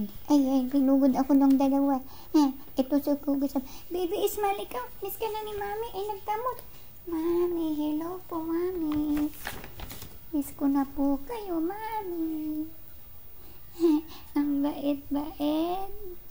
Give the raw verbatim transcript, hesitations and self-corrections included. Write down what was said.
Ay, ay, pinugod ako ng dalawa. Ha, ito sa Cookie. Baby Ismail, ikaw, miss ka na ni Mami. Ay, nagkamot. Mami, hello po, Mami. Miss ko na po kayo, Mami. Ang bait-bait.